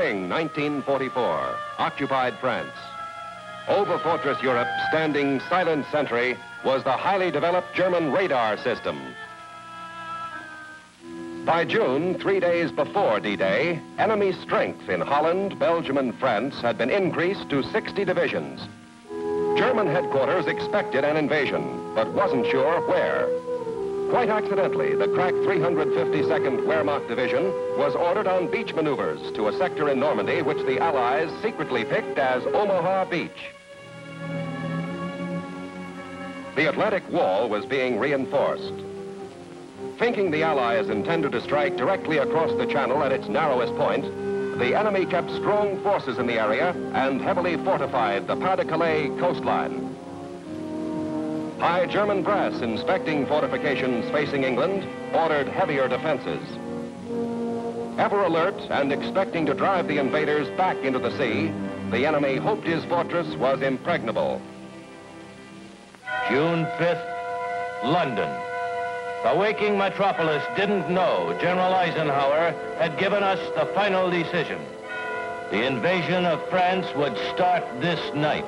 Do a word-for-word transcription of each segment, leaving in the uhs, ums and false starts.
Spring nineteen forty-four, occupied France. Over Fortress Europe, standing silent sentry, was the highly developed German radar system. By June, three days before D-Day, enemy strength in Holland, Belgium, and France had been increased to sixty divisions. German headquarters expected an invasion, but wasn't sure where. Quite accidentally, the crack three hundred fifty-second Wehrmacht Division was ordered on beach maneuvers to a sector in Normandy which the Allies secretly picked as Omaha Beach. The Atlantic Wall was being reinforced. Thinking the Allies intended to strike directly across the channel at its narrowest point, the enemy kept strong forces in the area and heavily fortified the Pas-de-Calais coastline. High German brass inspecting fortifications facing England ordered heavier defenses. Ever alert and expecting to drive the invaders back into the sea, the enemy hoped his fortress was impregnable. June fifth, London. The waking metropolis didn't know General Eisenhower had given us the final decision. The invasion of France would start this night.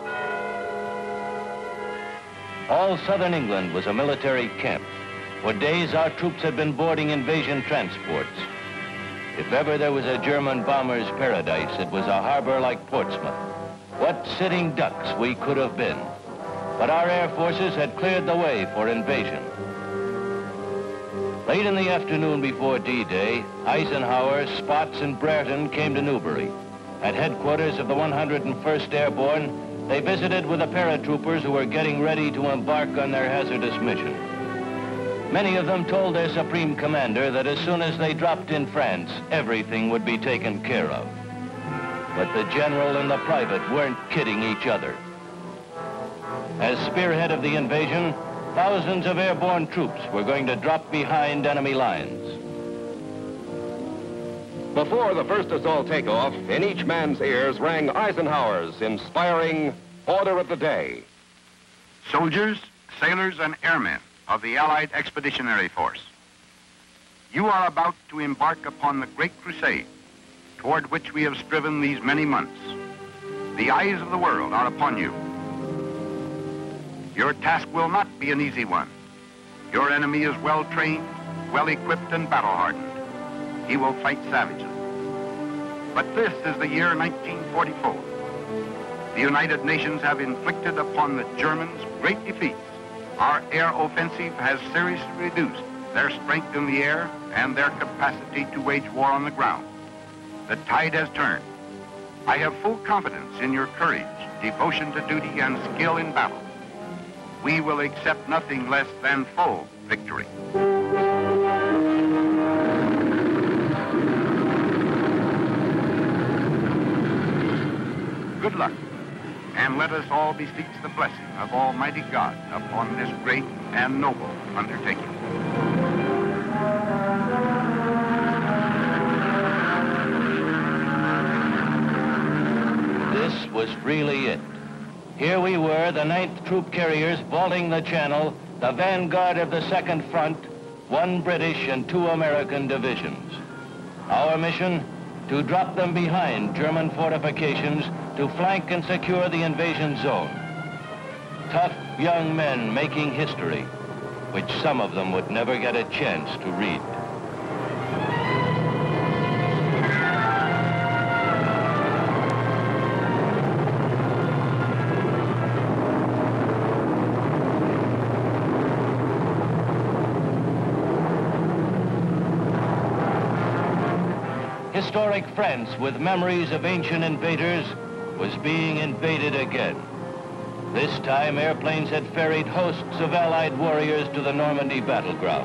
All southern England was a military camp. For days, our troops had been boarding invasion transports. If ever there was a German bomber's paradise, it was a harbor like Portsmouth. What sitting ducks we could have been. But our air forces had cleared the way for invasion. Late in the afternoon before D-Day, Eisenhower, Spots, and Brereton came to Newbury. At headquarters of the one hundred first Airborne, they visited with the paratroopers who were getting ready to embark on their hazardous mission. Many of them told their Supreme Commander that as soon as they dropped in France, everything would be taken care of. But the general and the private weren't kidding each other. As spearhead of the invasion, thousands of airborne troops were going to drop behind enemy lines. Before the first assault takeoff, in each man's ears rang Eisenhower's inspiring order of the day. Soldiers, sailors, and airmen of the Allied Expeditionary Force, you are about to embark upon the great crusade toward which we have striven these many months. The eyes of the world are upon you. Your task will not be an easy one. Your enemy is well-trained, well-equipped, and battle-hardened. He will fight savagely. But this is the year nineteen forty-four. The United Nations have inflicted upon the Germans great defeats. Our air offensive has seriously reduced their strength in the air and their capacity to wage war on the ground. The tide has turned. I have full confidence in your courage, devotion to duty, and skill in battle. We will accept nothing less than full victory. Good luck, and let us all beseech the blessing of Almighty God upon this great and noble undertaking. This was really it. Here we were, the ninth Troop Carriers vaulting the channel, the vanguard of the Second Front, one British and two American divisions. Our mission, to drop them behind German fortifications to flank and secure the invasion zone. Tough young men making history, which some of them would never get a chance to read. Historic France, with memories of ancient invaders, was being invaded again. This time, airplanes had ferried hosts of Allied warriors to the Normandy battleground.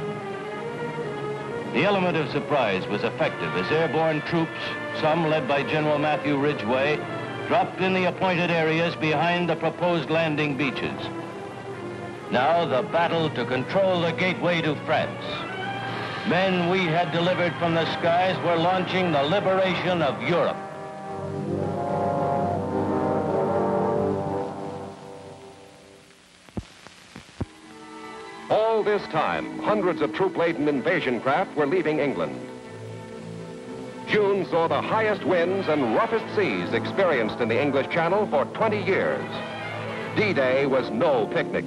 The element of surprise was effective as airborne troops, some led by General Matthew Ridgway, dropped in the appointed areas behind the proposed landing beaches. Now the battle to control the gateway to France. Men we had delivered from the skies were launching the liberation of Europe. All this time, hundreds of troop-laden invasion craft were leaving England. June saw the highest winds and roughest seas experienced in the English Channel for twenty years. D-Day was no picnic.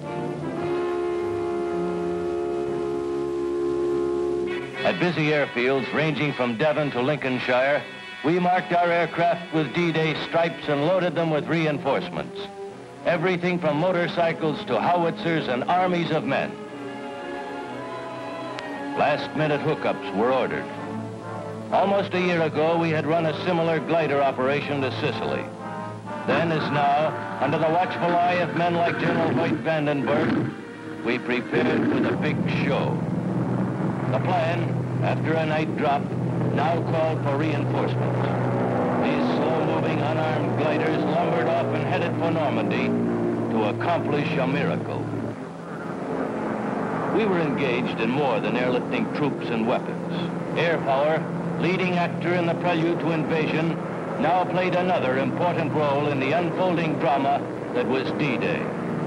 At busy airfields ranging from Devon to Lincolnshire, we marked our aircraft with D-Day stripes and loaded them with reinforcements. Everything from motorcycles to howitzers and armies of men. Last-minute hookups were ordered. Almost a year ago, we had run a similar glider operation to Sicily. Then, as now, under the watchful eye of men like General Hoyt Vandenberg, we prepared for the big show. The plan, after a night drop, now called for reinforcements. These slow-moving, unarmed gliders lumbered off and headed for Normandy to accomplish a miracle. We were engaged in more than airlifting troops and weapons. Air power, leading actor in the prelude to invasion, now played another important role in the unfolding drama that was D-Day.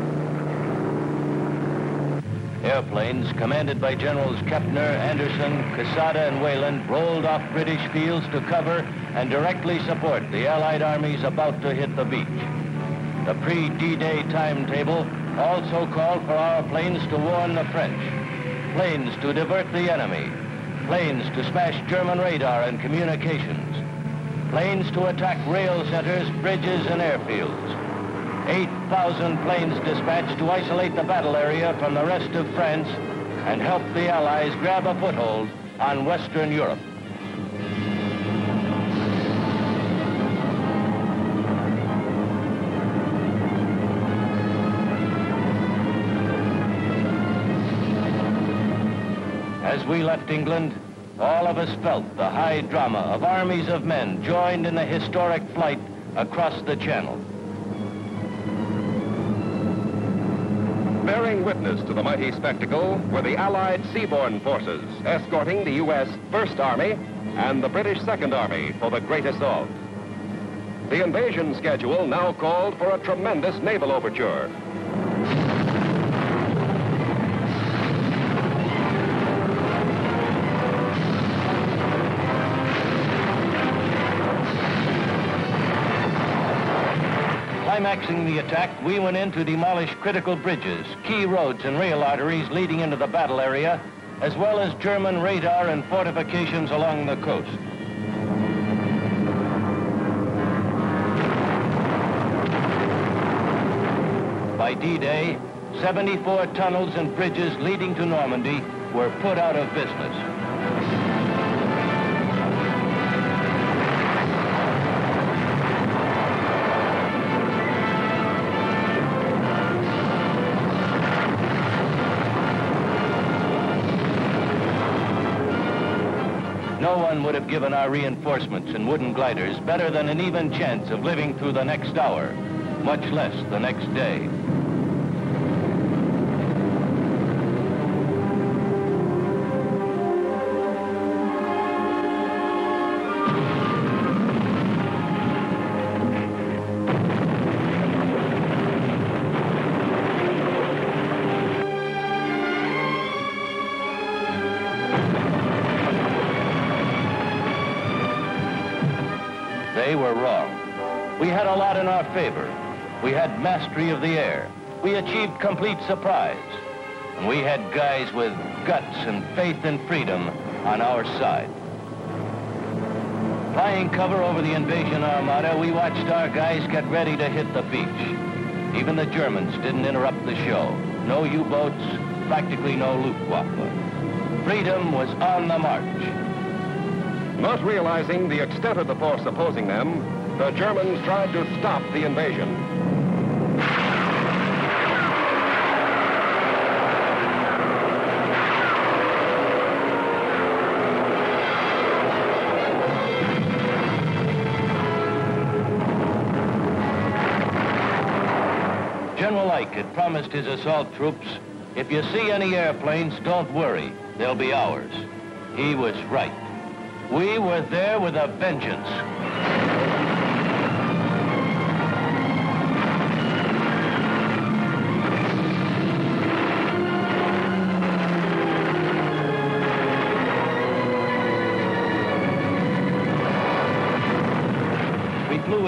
Airplanes commanded by Generals Kepner, Anderson, Quesada, and Wayland rolled off British fields to cover and directly support the Allied armies about to hit the beach. The pre-D-Day timetable also called for our planes to warn the French, planes to divert the enemy, planes to smash German radar and communications, planes to attack rail centers, bridges, and airfields. eight thousand planes dispatched to isolate the battle area from the rest of France and help the Allies grab a foothold on Western Europe. As we left England, all of us felt the high drama of armies of men joined in the historic flight across the Channel. Bearing witness to the mighty spectacle were the Allied seaborne forces escorting the U S First Army and the British Second Army for the great assault. The invasion schedule now called for a tremendous naval overture. Climaxing the attack, we went in to demolish critical bridges, key roads and rail arteries leading into the battle area, as well as German radar and fortifications along the coast. By D-Day, seventy-four tunnels and bridges leading to Normandy were put out of business. No one would have given our reinforcements and wooden gliders better than an even chance of living through the next hour, much less the next day. They were wrong. We had a lot in our favor. We had mastery of the air. We achieved complete surprise. And we had guys with guts and faith in freedom on our side. Flying cover over the invasion armada, we watched our guys get ready to hit the beach. Even the Germans didn't interrupt the show. No U-boats, practically no Luftwaffe. Freedom was on the march. Not realizing the extent of the force opposing them, the Germans tried to stop the invasion. General Ike had promised his assault troops, if you see any airplanes, don't worry, they'll be ours. He was right. We were there with a vengeance.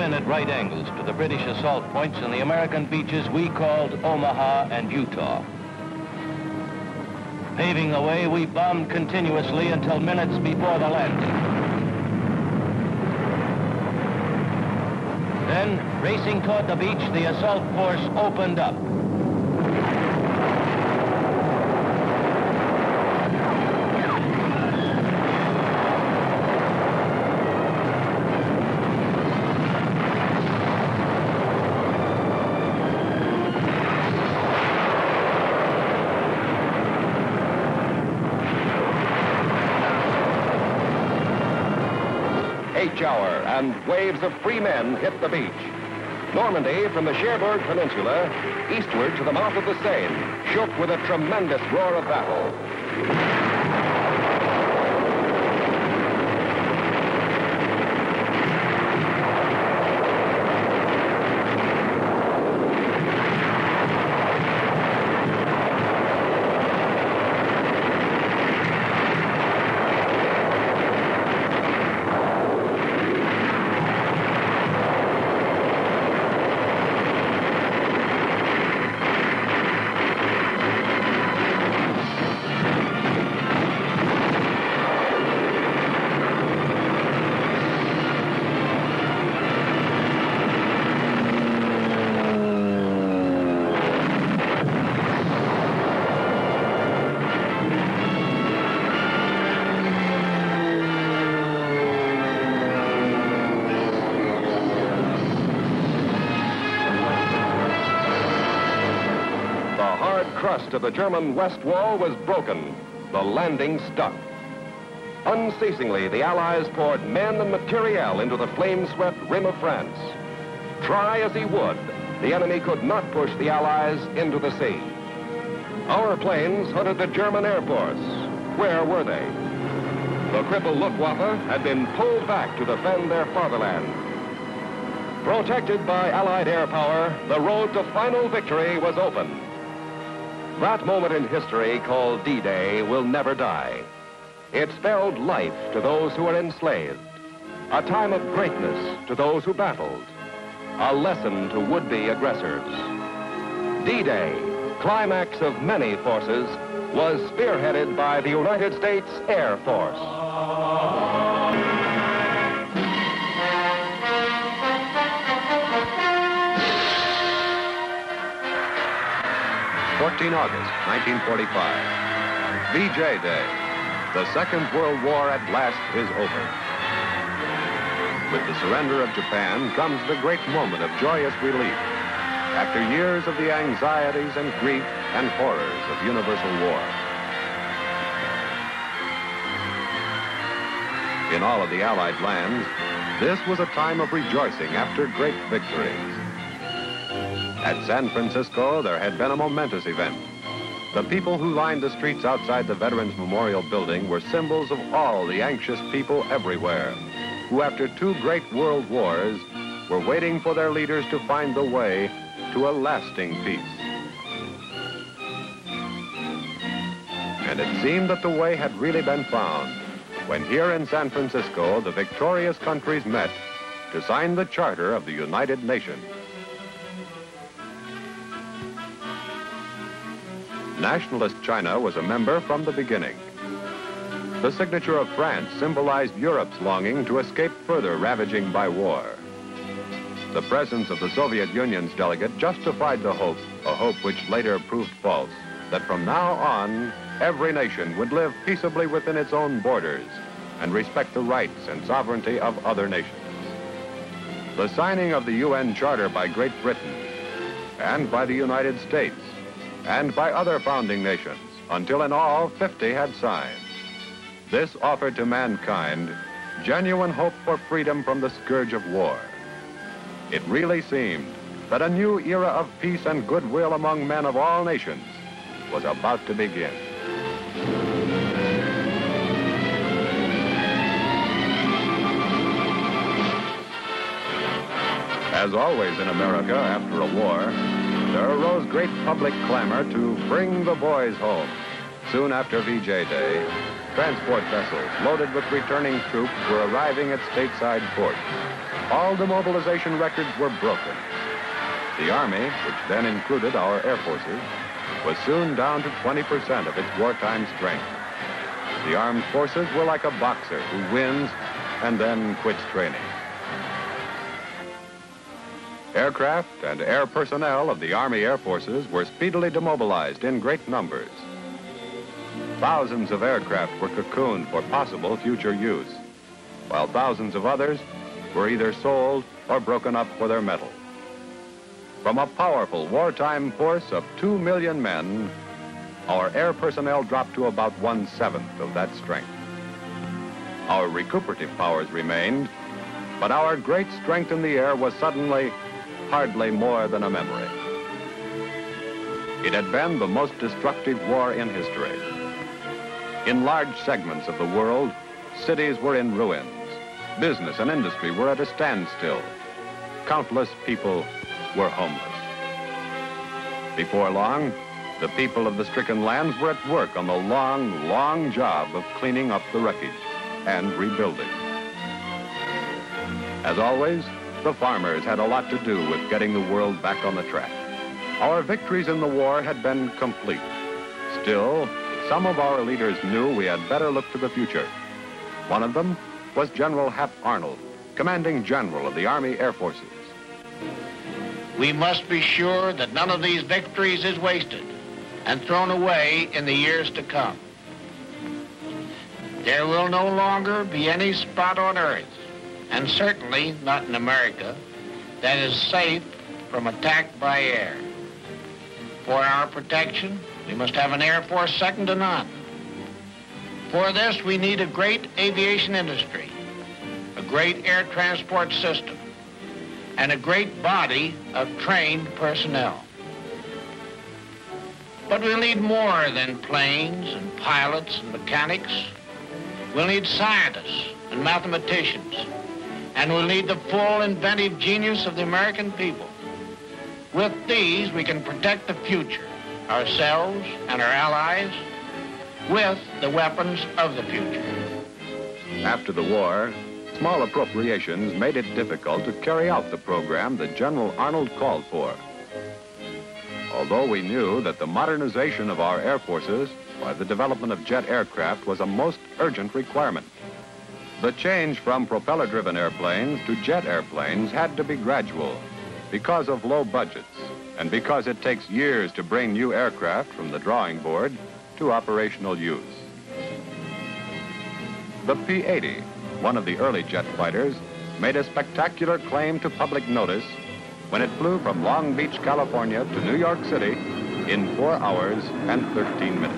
in at right angles to the British assault points on the American beaches we called Omaha and Utah. Paving the way, we bombed continuously until minutes before the landing. Then, racing toward the beach, the assault force opened up. Hour, and waves of free men hit the beach. Normandy, from the Cherbourg Peninsula, eastward to the mouth of the Seine, shook with a tremendous roar of battle. Crust of the German west wall was broken. The landing stuck. Unceasingly, the Allies poured men and materiel into the flame-swept rim of France. Try as he would, the enemy could not push the Allies into the sea. Our planes hunted the German Air Force. Where were they? The crippled Luftwaffe had been pulled back to defend their fatherland. Protected by Allied air power, the road to final victory was open. That moment in history, called D-Day, will never die. It spelled life to those who were enslaved, a time of greatness to those who battled, a lesson to would-be aggressors. D-Day, climax of many forces, was spearheaded by the United States Air Force. fourteen August, nineteen forty-five. V J Day. The Second World War at last is over. With the surrender of Japan comes the great moment of joyous relief after years of the anxieties and grief and horrors of universal war. In all of the Allied lands, this was a time of rejoicing after great victories. At San Francisco, there had been a momentous event. The people who lined the streets outside the Veterans Memorial Building were symbols of all the anxious people everywhere, who after two great world wars were waiting for their leaders to find the way to a lasting peace. And it seemed that the way had really been found when here in San Francisco, the victorious countries met to sign the Charter of the United Nations. Nationalist China was a member from the beginning. The signature of France symbolized Europe's longing to escape further ravaging by war. The presence of the Soviet Union's delegate justified the hope, a hope which later proved false, that from now on, every nation would live peaceably within its own borders and respect the rights and sovereignty of other nations. The signing of the U N Charter by Great Britain and by the United States and by other founding nations, until in all fifty had signed. This offered to mankind genuine hope for freedom from the scourge of war. It really seemed that a new era of peace and goodwill among men of all nations was about to begin. As always in America after a war, there arose great public clamor to bring the boys home. Soon after V J Day, transport vessels loaded with returning troops were arriving at stateside ports. all demobilization records were broken. The Army, which then included our air forces, was soon down to twenty percent of its wartime strength. The armed forces were like a boxer who wins and then quits training. Aircraft and air personnel of the Army Air Forces were speedily demobilized in great numbers. Thousands of aircraft were cocooned for possible future use, while thousands of others were either sold or broken up for their metal. From a powerful wartime force of two million men, our air personnel dropped to about one-seventh of that strength. Our recuperative powers remained, but our great strength in the air was suddenly hardly more than a memory. It had been the most destructive war in history. In large segments of the world, cities were in ruins. Business and industry were at a standstill. Countless people were homeless. Before long, the people of the stricken lands were at work on the long, long job of cleaning up the wreckage and rebuilding. As always, the farmers had a lot to do with getting the world back on the track. Our victories in the war had been complete. Still, some of our leaders knew we had better look to the future. One of them was General Hap Arnold, commanding general of the Army Air Forces. We must be sure that none of these victories is wasted and thrown away in the years to come. There will no longer be any spot on earth, and certainly not in America, that is safe from attack by air. For our protection, we must have an Air Force second to none. For this, we need a great aviation industry, a great air transport system, and a great body of trained personnel. But we'll need more than planes and pilots and mechanics. We'll need scientists and mathematicians, and we'll need the full inventive genius of the American people. With these, we can protect the future, ourselves and our allies, with the weapons of the future. After the war, small appropriations made it difficult to carry out the program that General Arnold called for. Although we knew that the modernization of our air forces by the development of jet aircraft was a most urgent requirement, the change from propeller-driven airplanes to jet airplanes had to be gradual because of low budgets and because it takes years to bring new aircraft from the drawing board to operational use. The P eighty, one of the early jet fighters, made a spectacular claim to public notice when it flew from Long Beach, California to New York City in four hours and thirteen minutes.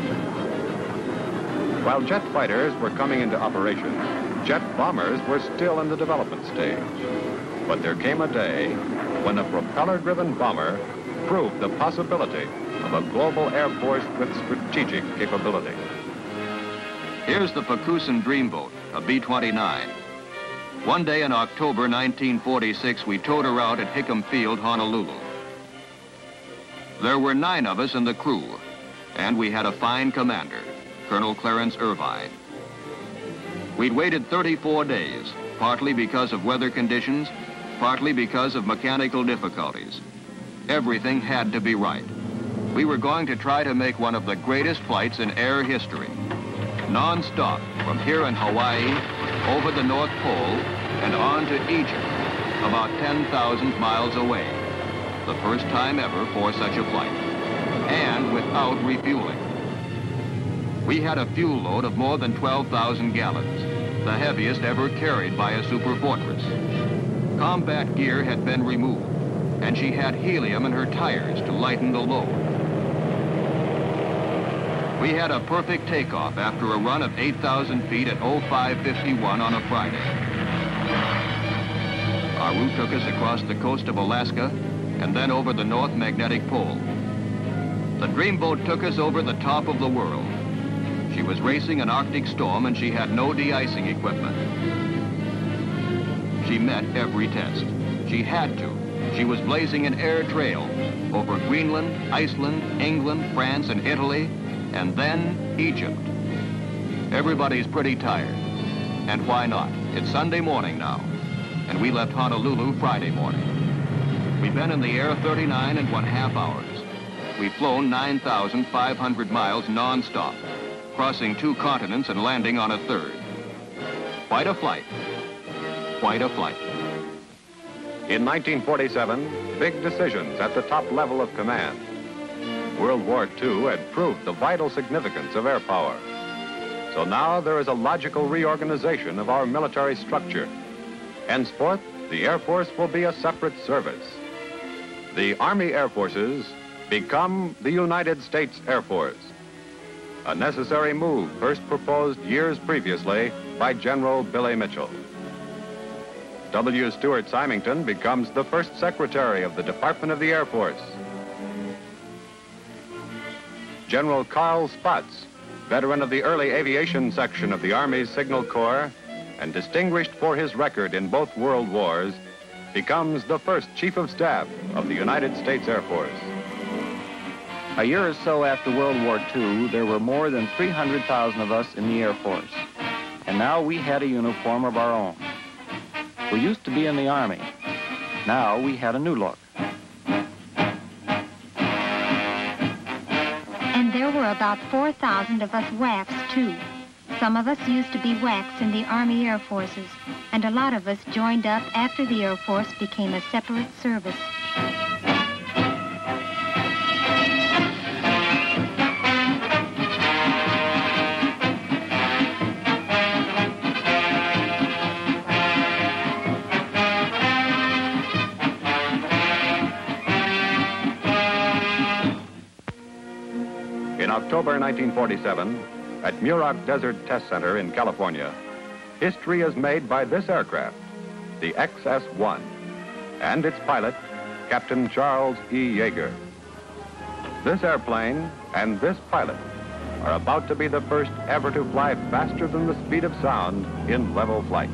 While jet fighters were coming into operation, jet bombers were still in the development stage. But there came a day when a propeller-driven bomber proved the possibility of a global air force with strategic capability. Here's the Pokusin Dreamboat, a B twenty-nine. One day in October nineteen forty-six, we towed her out at Hickam Field, Honolulu. There were nine of us in the crew, and we had a fine commander, Colonel Clarence Irvine. We'd waited thirty-four days, partly because of weather conditions, partly because of mechanical difficulties. Everything had to be right. We were going to try to make one of the greatest flights in air history. Non-stop from here in Hawaii, over the North Pole, and on to Egypt, about ten thousand miles away. The first time ever for such a flight, and without refueling. We had a fuel load of more than twelve thousand gallons, the heaviest ever carried by a Super Fortress. Combat gear had been removed, and she had helium in her tires to lighten the load. We had a perfect takeoff after a run of eight thousand feet at oh five fifty-one on a Friday. Our route took us across the coast of Alaska and then over the North Magnetic Pole. The Dreamboat took us over the top of the world. She was racing an Arctic storm and she had no de-icing equipment. She met every test. She had to. She was blazing an air trail over Greenland, Iceland, England, France, and Italy, and then Egypt. Everybody's pretty tired. And why not? It's Sunday morning now. and we left Honolulu Friday morning. We've been in the air thirty-nine and one half hours. We've flown nine thousand five hundred miles non-stop, crossing two continents and landing on a third. Quite a flight. Quite a flight. In nineteen forty-seven, big decisions at the top level of command. World War Two had proved the vital significance of air power. So now there is a logical reorganization of our military structure. Henceforth, the Air Force will be a separate service. The Army Air Forces become the United States Air Force. A necessary move first proposed years previously by General Billy Mitchell. W. Stuart Symington becomes the first Secretary of the Department of the Air Force. General Carl Spaatz, veteran of the early aviation section of the Army's Signal Corps and distinguished for his record in both world wars, becomes the first Chief of Staff of the United States Air Force. A year or so after World War Two, there were more than three hundred thousand of us in the Air Force. And now we had a uniform of our own. We used to be in the Army. Now we had a new look. And there were about four thousand of us W A Cs, too. Some of us used to be W A Cs in the Army Air Forces, and a lot of us joined up after the Air Force became a separate service. In October nineteen forty-seven, at Muroc Desert Test Center in California, history is made by this aircraft, the X S one, and its pilot, Captain Charles E. Yeager. This airplane and this pilot are about to be the first ever to fly faster than the speed of sound in level flight.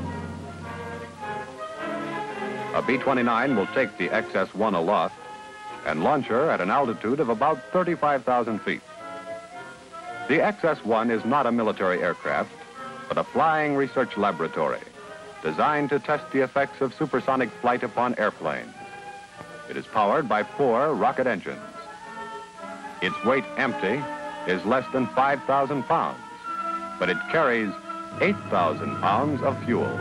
A B twenty-nine will take the X S one aloft and launch her at an altitude of about thirty-five thousand feet. The X S one is not a military aircraft, but a flying research laboratory designed to test the effects of supersonic flight upon airplanes. It is powered by four rocket engines. Its weight empty is less than five thousand pounds, but it carries eight thousand pounds of fuel.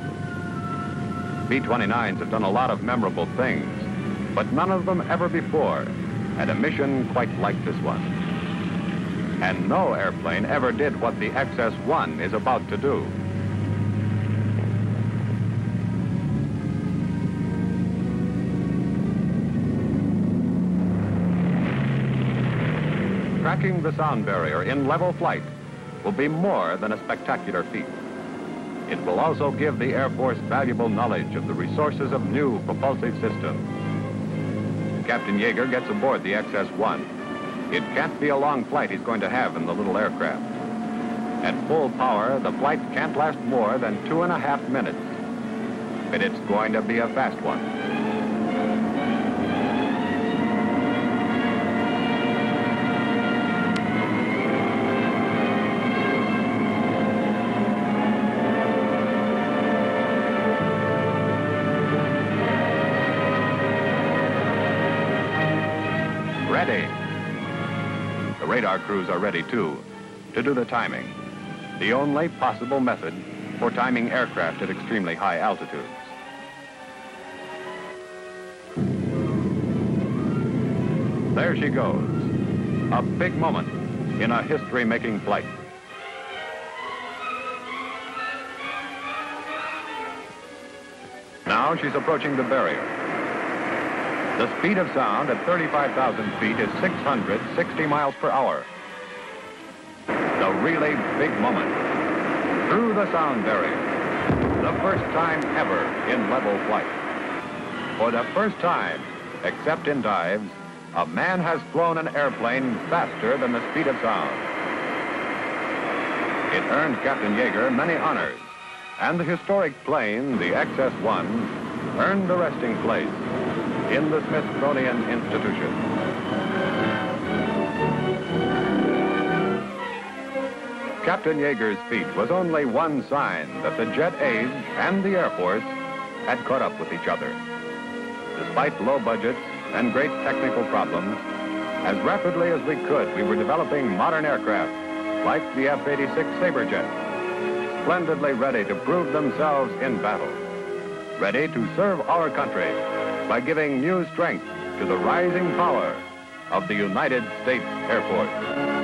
B twenty-nines have done a lot of memorable things, but none of them ever before had a mission quite like this one. And no airplane ever did what the X S one is about to do. Cracking the sound barrier in level flight will be more than a spectacular feat. It will also give the Air Force valuable knowledge of the resources of new propulsive systems. Captain Yeager gets aboard the X S one. It can't be a long flight he's going to have in the little aircraft. At full power, the flight can't last more than two and a half minutes. But it's going to be a fast one. Ready. The radar crews are ready, too, to do the timing, the only possible method for timing aircraft at extremely high altitudes. There she goes, a big moment in a history-making flight. Now she's approaching the barrier. The speed of sound at thirty-five thousand feet is six hundred sixty miles per hour. The really big moment. Through the sound barrier. The first time ever in level flight. For the first time, except in dives, a man has flown an airplane faster than the speed of sound. It earned Captain Yeager many honors, and the historic plane, the X S one, earned a resting place in the Smithsonian Institution. Captain Yeager's feat was only one sign that the jet age and the Air Force had caught up with each other. Despite low budgets and great technical problems, as rapidly as we could, we were developing modern aircraft like the F eighty-six Saberjet, splendidly ready to prove themselves in battle, ready to serve our country by giving new strength to the rising power of the United States Air Force.